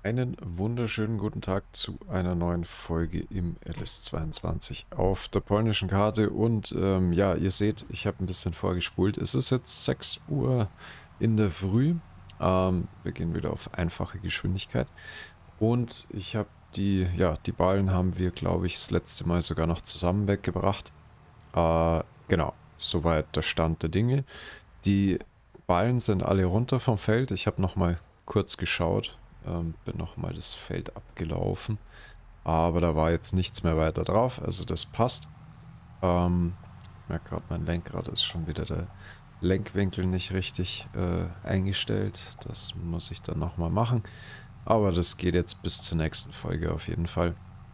Einen wunderschönen guten Tag zu einer neuen Folge im LS22 auf der polnischen Karte. Und ja, ihr seht, ich habe ein bisschen vorgespult. Es ist jetzt 6 Uhr in der Früh. Wir gehen wieder auf einfache Geschwindigkeit. Und ich habe die Ballen haben wir, glaube ich, das letzte Mal sogar noch zusammen weggebracht. Genau, soweit der Stand der Dinge. Die Ballen sind alle runter vom Feld. Ich habe noch mal kurz geschaut, bin noch mal das Feld abgelaufen, aber da war jetzt nichts mehr weiter drauf, also das passt. Ich merke gerade, mein Lenkrad ist schon wieder der Lenkwinkel nicht richtig eingestellt. Das muss ich dann noch mal machen, aber das geht jetzt bis zur nächsten Folge auf jeden Fall.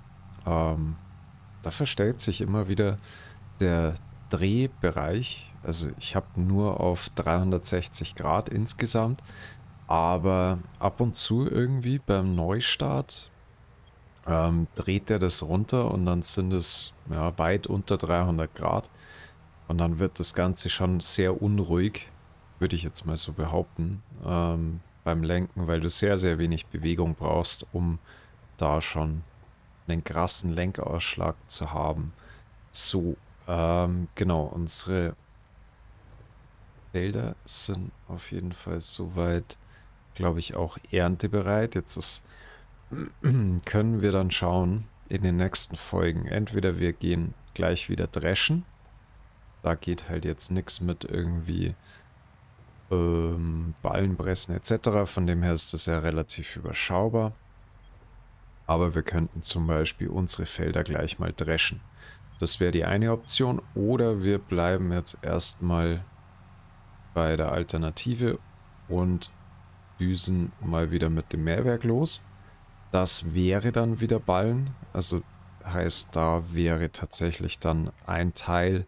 Da verstellt sich immer wieder der Drehbereich. Also ich habe nur auf 360 Grad insgesamt, aber ab und zu irgendwie beim Neustart dreht er das runter und dann sind es ja, weit unter 300 Grad und dann wird das Ganze schon sehr unruhig, würde ich jetzt mal so behaupten, beim Lenken, weil du sehr, sehr wenig Bewegung brauchst, um da schon einen krassen Lenkausschlag zu haben. So, genau, unsere Felder sind auf jeden Fall soweit, glaube ich, auch erntebereit. Können wir dann schauen in den nächsten Folgen. Entweder wir gehen gleich wieder dreschen. Da geht halt jetzt nichts mit irgendwie Ballenpressen etc. Von dem her ist das ja relativ überschaubar. Aber wir könnten zum Beispiel unsere Felder gleich mal dreschen. Das wäre die eine Option. Oder wir bleiben jetzt erstmal bei der Alternative und düsen mal wieder mit dem Mähwerk los. Das wäre dann wieder Ballen. Also heißt, da wäre tatsächlich dann ein Teil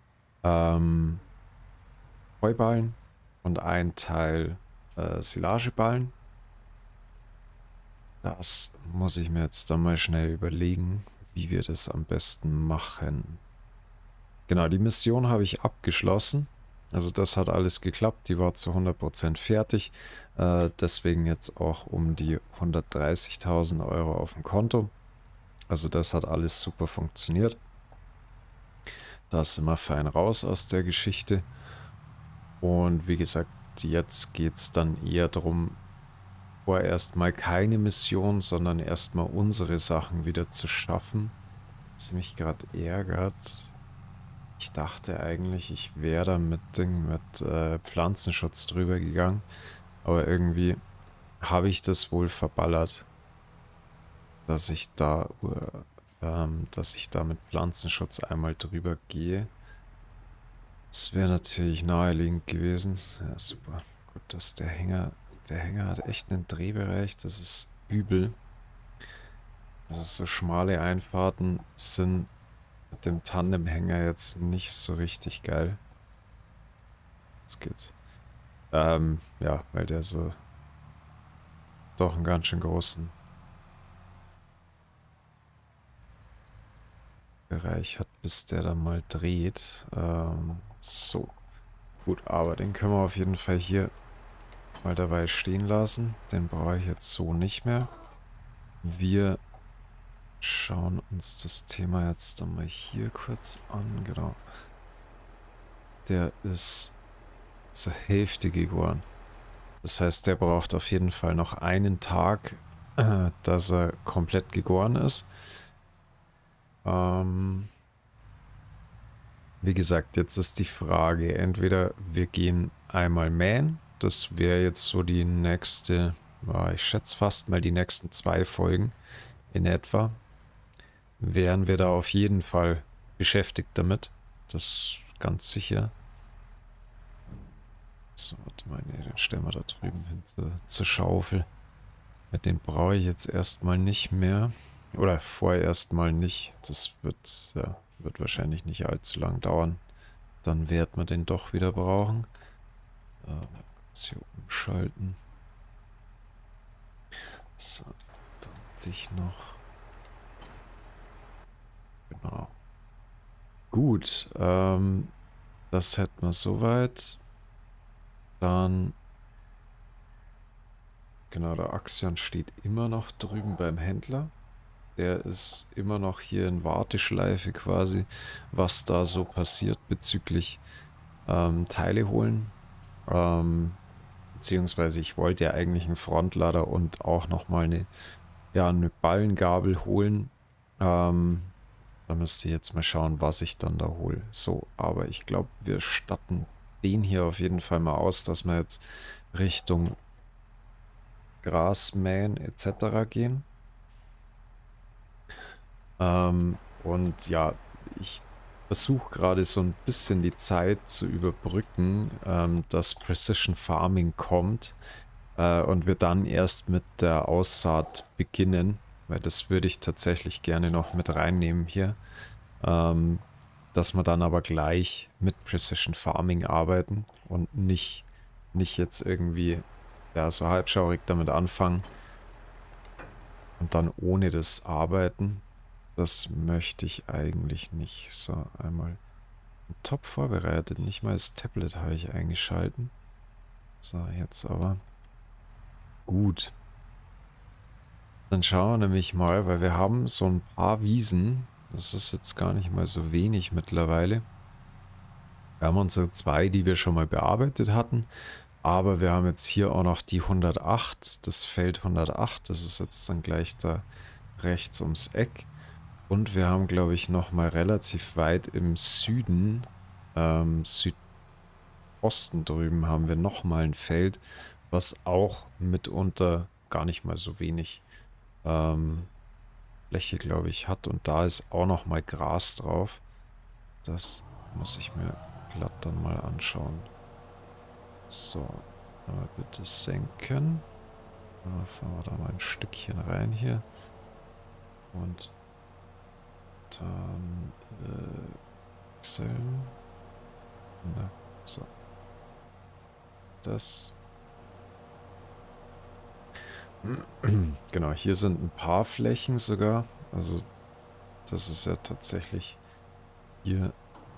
Heuballen und ein Teil Silageballen. Das muss ich mir jetzt dann mal schnell überlegen, wie wir das am besten machen. Genau, die Mission habe ich abgeschlossen. Also das hat alles geklappt. Die war zu 100% fertig. Deswegen jetzt auch um die 130.000 Euro auf dem Konto. Also das hat alles super funktioniert. Da sind wir fein raus aus der Geschichte. Und wie gesagt, jetzt geht es dann eher darum, vorerst mal keine Mission, sondern erstmal unsere Sachen wieder zu schaffen. Was mich gerade ärgert. Ich dachte eigentlich, ich wäre da mit Pflanzenschutz drüber gegangen. Aber irgendwie habe ich das wohl verballert, dass ich da mit Pflanzenschutz einmal drüber gehe. Das wäre natürlich naheliegend gewesen. Ja, super. Gut, dass der Hänger hat echt einen Drehbereich, das ist übel. Also so schmale Einfahrten sind mit dem Tandemhänger jetzt nicht so richtig geil. Jetzt geht's. Ja, weil der so doch einen ganz schön großen Bereich hat, bis der dann mal dreht. So. Gut, aber den können wir auf jeden Fall hier mal dabei stehen lassen. Den brauche ich jetzt so nicht mehr. Wir schauen uns das Thema jetzt dann mal hier kurz an. Genau. Der ist zur Hälfte gegoren. Das heißt, der braucht auf jeden Fall noch einen Tag, dass er komplett gegoren ist. Wie gesagt, jetzt ist die Frage, entweder wir gehen einmal mähen, das wäre jetzt so die nächste, ich schätze fast mal die nächsten 2 Folgen in etwa, wären wir da auf jeden Fall beschäftigt damit, das ist ganz sicher. So, warte mal, nee, den stellen wir da drüben hin zur Schaufel. Den brauche ich jetzt erstmal nicht mehr. Oder vorerst mal nicht. Das wird wahrscheinlich nicht allzu lang dauern. Dann wird man den doch wieder brauchen. Kurz hier umschalten. So, dann dich noch. Genau. Gut, das hätten wir soweit. Dann Genau, der Axion steht immer noch drüben beim Händler. Der ist immer noch hier in Warteschleife quasi, was da so passiert bezüglich Teile holen. Beziehungsweise ich wollte ja eigentlich einen Frontlader und auch nochmal eine Ballengabel holen. Da müsste ich jetzt mal schauen, was ich dann da hole. So, aber ich glaube, wir statten den hier auf jeden Fall mal aus, dass wir jetzt Richtung Grasmähen etc. gehen. Und ja, ich versuche gerade so ein bisschen die Zeit zu überbrücken, dass Precision Farming kommt und wir dann erst mit der Aussaat beginnen, weil das würde ich tatsächlich gerne noch mit reinnehmen hier, dass wir dann aber gleich mit Precision Farming arbeiten und nicht jetzt irgendwie ja, so halbschaurig damit anfangen und dann ohne das arbeiten. Das möchte ich eigentlich nicht. So, einmal top vorbereitet. Nicht mal das Tablet habe ich eingeschalten. So, jetzt aber. Gut. Dann schauen wir nämlich mal, weil wir haben so ein paar Wiesen. Das ist jetzt gar nicht mal so wenig mittlerweile. Wir haben unsere zwei, die wir schon mal bearbeitet hatten. Aber wir haben jetzt hier auch noch die 108. Das Feld 108. Das ist jetzt dann gleich da rechts ums Eck. Und wir haben, glaube ich, noch mal relativ weit im Süden, Südosten drüben, haben wir noch mal ein Feld, was auch mitunter gar nicht mal so wenig Fläche, glaube ich, hat. Und da ist auch noch mal Gras drauf. Das muss ich mir glatt dann mal anschauen. So, mal bitte senken. Fahren wir da mal ein Stückchen rein hier. Und dann wechseln. Na, so. Das. Genau, hier sind ein paar Flächen sogar. Also das ist ja tatsächlich hier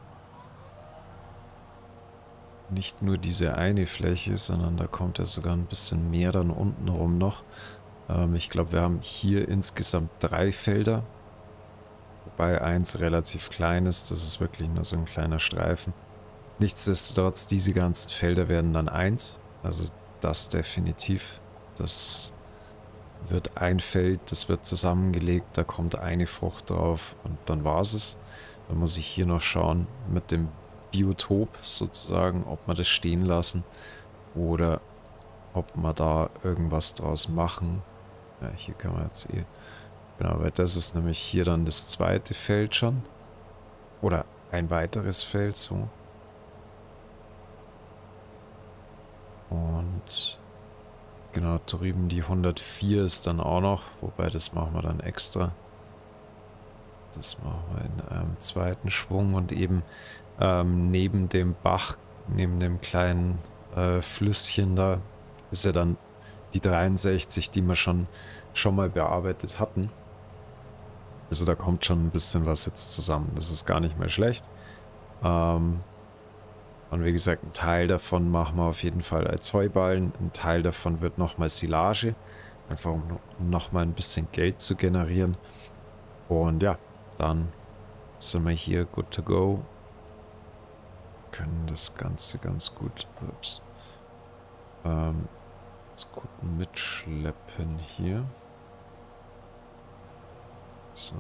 nicht nur diese eine Fläche, sondern da kommt ja sogar ein bisschen mehr dann unten rum noch. Ich glaube, wir haben hier insgesamt 3 Felder. Wobei eins relativ klein ist. Das ist wirklich nur so ein kleiner Streifen. Nichtsdestotrotz, diese ganzen Felder werden dann 1. Also das definitiv. Das wird ein Feld, das wird zusammengelegt, da kommt eine Frucht drauf und dann war es. Dann muss ich hier noch schauen mit dem Biotop sozusagen, ob wir das stehen lassen oder ob wir da irgendwas draus machen. Ja, hier kann man jetzt genau, weil das ist nämlich hier dann das zweite Feld schon. Oder ein weiteres Feld so. Und genau, drüben die 104 ist dann auch noch, wobei das machen wir dann extra. Das machen wir in einem zweiten Schwung und eben neben dem Bach, neben dem kleinen Flüsschen da, ist ja dann die 63, die wir schon mal bearbeitet hatten. Also da kommt schon ein bisschen was jetzt zusammen. Das ist gar nicht mehr schlecht. Und wie gesagt, ein Teil davon machen wir auf jeden Fall als Heuballen. Ein Teil davon wird nochmal Silage. Einfach um nochmal ein bisschen Geld zu generieren. Und ja, dann sind wir hier good to go. Können das Ganze ganz gut, ganz gut mitschleppen hier. So.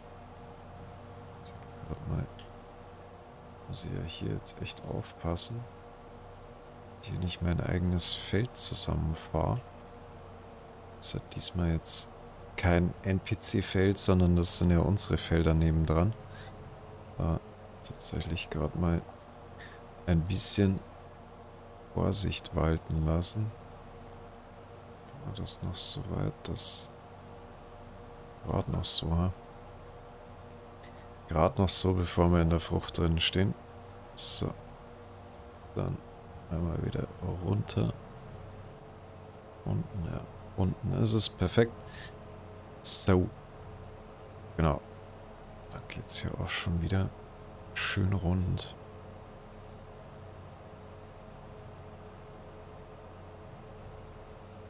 Mal. Muss ich ja hier jetzt echt aufpassen, dass ich hier nicht mein eigenes Feld zusammenfahre. Das hat diesmal jetzt kein NPC-Feld, sondern das sind ja unsere Felder nebendran. Da tatsächlich gerade mal ein bisschen Vorsicht walten lassen. Kann man das noch so weit? Das gerade noch so, ha? Gerade noch so, bevor wir in der Frucht drin stehen. So. Dann einmal wieder runter. Unten, ja. Unten ist es perfekt. So. Genau. Dann geht es hier auch schon wieder schön rund.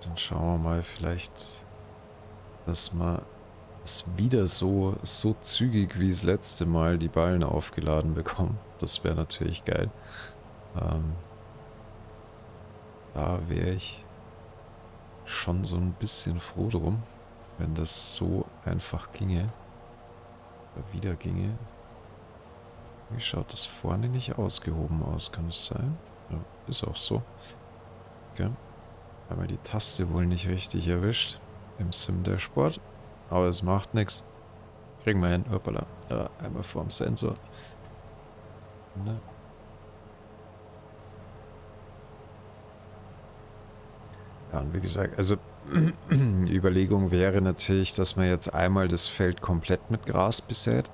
Dann schauen wir mal vielleicht, dass wir es wieder so zügig wie das letzte Mal die Ballen aufgeladen bekommen. Das wäre natürlich geil. Da wäre ich schon so ein bisschen froh drum, wenn das so einfach ginge. Oder wieder ginge. Wie schaut das vorne nicht ausgehoben aus? Kann es sein? Ja, ist auch so. Okay. Haben wir die Taste wohl nicht richtig erwischt im Sim-Dashboard. Aber es macht nichts. Kriegen wir hin. Hoppala. Da einmal vorm Sensor. Ne? Ja, und wie gesagt, also die Überlegung wäre natürlich, dass man jetzt einmal das Feld komplett mit Gras besät,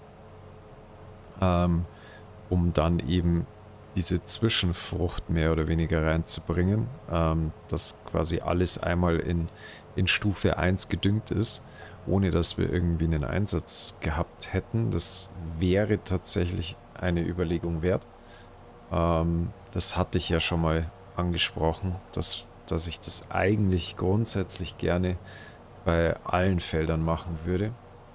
um dann eben diese Zwischenfrucht mehr oder weniger reinzubringen, dass quasi alles einmal in Stufe 1 gedüngt ist, ohne dass wir irgendwie einen Einsatz gehabt hätten. Das wäre tatsächlich eine Überlegung wert. Das hatte ich ja schon mal angesprochen, dass ich das eigentlich grundsätzlich gerne bei allen Feldern machen würde.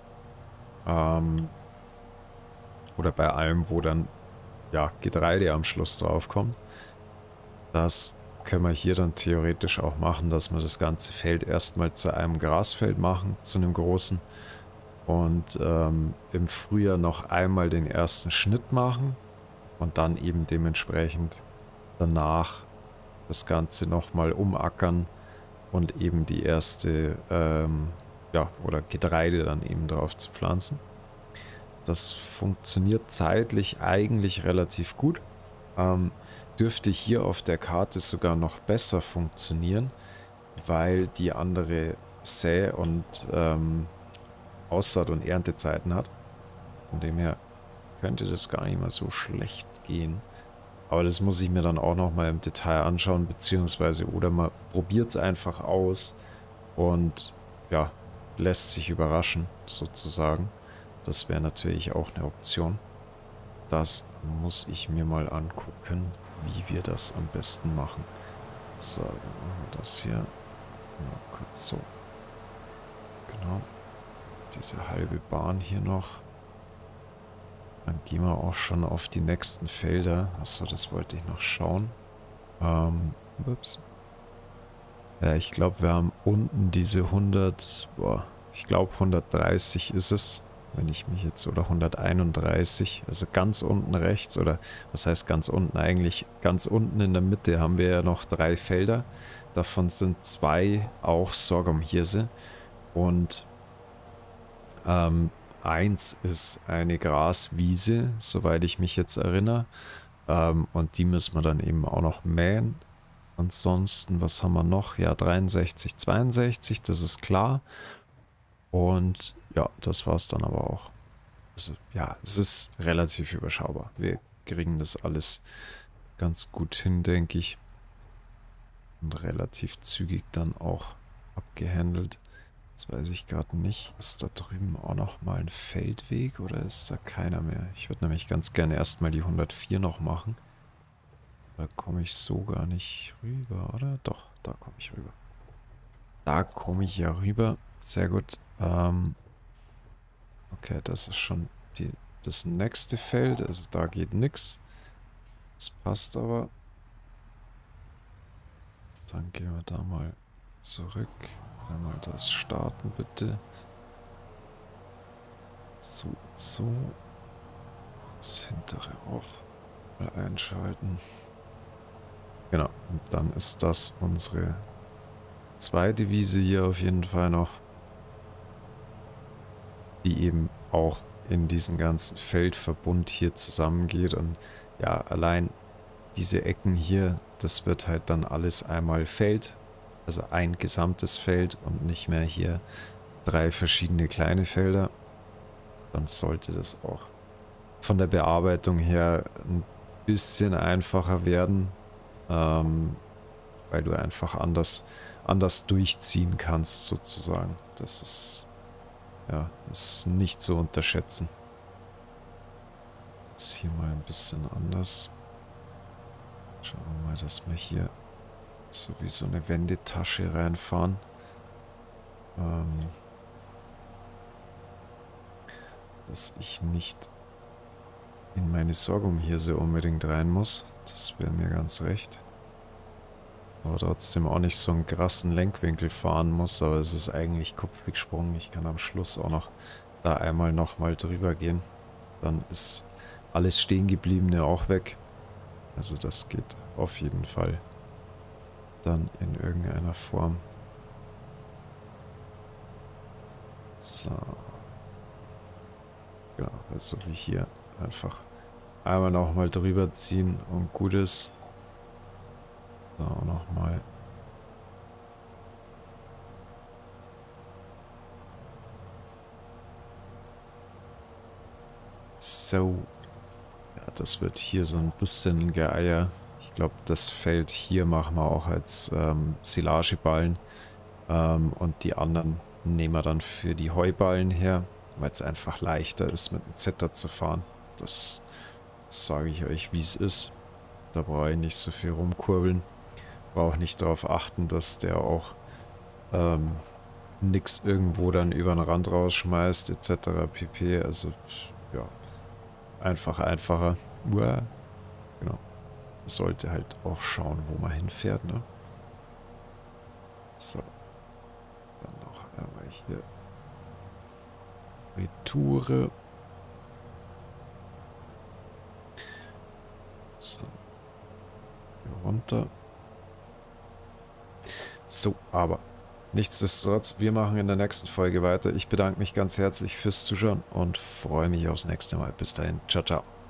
Oder bei allem, wo dann ja, Getreide am Schluss draufkommt. Das können wir hier dann theoretisch auch machen, dass wir das ganze Feld erstmal zu einem Grasfeld machen, zu einem großen. Und im Frühjahr noch einmal den ersten Schnitt machen und dann eben dementsprechend danach das Ganze nochmal umackern und eben die erste, ja, oder Getreide dann eben drauf zu pflanzen. Das funktioniert zeitlich eigentlich relativ gut. Dürfte hier auf der Karte sogar noch besser funktionieren, weil die andere Sä- und Aussaat- und Erntezeiten hat. Von dem her könnte das gar nicht mal so schlecht gehen. Aber das muss ich mir dann auch nochmal im Detail anschauen, beziehungsweise oder man probiert es einfach aus und ja, lässt sich überraschen, sozusagen. Das wäre natürlich auch eine Option. Das muss ich mir mal angucken, wie wir das am besten machen. So, dann machen wir das hier. Mal kurz so. Genau. Diese halbe Bahn hier noch. Dann gehen wir auch schon auf die nächsten Felder. Achso, das wollte ich noch schauen. Ups. Ja, ich glaube, wir haben unten diese 100, boah, ich glaube 130 ist es, wenn ich mich jetzt, oder 131, also ganz unten rechts, oder was heißt ganz unten eigentlich? Ganz unten in der Mitte haben wir ja noch 3 Felder. Davon sind 2 auch Sorghumhirse und 1 ist eine Graswiese, soweit ich mich jetzt erinnere. Und die müssen wir dann eben auch noch mähen. Ansonsten, was haben wir noch? Ja, 63, 62, das ist klar. Und ja, das war es dann aber auch. Also ja, es ist relativ überschaubar. Wir kriegen das alles ganz gut hin, denke ich. Und relativ zügig dann auch abgehandelt. Jetzt weiß ich gerade nicht, ist da drüben auch noch mal ein Feldweg oder ist da keiner mehr? Ich würde nämlich ganz gerne erstmal die 104 noch machen. Da komme ich so gar nicht rüber, oder? Doch, da komme ich rüber. Da komme ich ja rüber. Sehr gut. Okay, das ist schon das nächste Feld. Also da geht nichts. Das passt aber. Dann gehen wir da mal zurück. Einmal das starten, bitte. So, so. Das hintere auch mal einschalten. Genau, und dann ist das unsere zweite Wiese hier auf jeden Fall noch, die eben auch in diesen ganzen Feldverbund hier zusammengeht. Und ja, allein diese Ecken hier, das wird halt dann alles einmal Feld, also ein gesamtes Feld und nicht mehr hier 3 verschiedene kleine Felder. Dann sollte das auch von der Bearbeitung her ein bisschen einfacher werden, weil du einfach anders durchziehen kannst sozusagen. Das ist, ja, ist nicht zu unterschätzen. Ist hier mal ein bisschen anders. Schauen wir mal, dass wir hier so wie so eine Wendetasche reinfahren. Dass ich nicht in meine Sorghum hier so unbedingt rein muss. Das wäre mir ganz recht. Aber trotzdem auch nicht so einen krassen Lenkwinkel fahren muss. Aber es ist eigentlich Kupfersprung. Ich kann am Schluss auch noch da einmal nochmal drüber gehen. Dann ist alles Stehengebliebene auch weg. Also das geht auf jeden Fall dann in irgendeiner Form. So. Genau, also wie hier einfach einmal nochmal drüber ziehen und gut ist. So, nochmal. So. Ja, das wird hier so ein bisschen ein Geier. Ich glaube, das Feld hier machen wir auch als Silageballen. Und die anderen nehmen wir dann für die Heuballen her, weil es einfach leichter ist, mit dem Zetter zu fahren. Das sage ich euch, wie es ist. Da brauche ich nicht so viel rumkurbeln. Brauche nicht darauf achten, dass der auch nix irgendwo dann über den Rand rausschmeißt, etc. pp. Also, ja, einfach einfacher. Uah. Genau. Sollte halt auch schauen, wo man hinfährt, ne? So. Dann noch einmal hier. Retoure. So. Hier runter. So, aber nichtsdestotrotz, wir machen in der nächsten Folge weiter. Ich bedanke mich ganz herzlich fürs Zuschauen und freue mich aufs nächste Mal. Bis dahin. Ciao, ciao.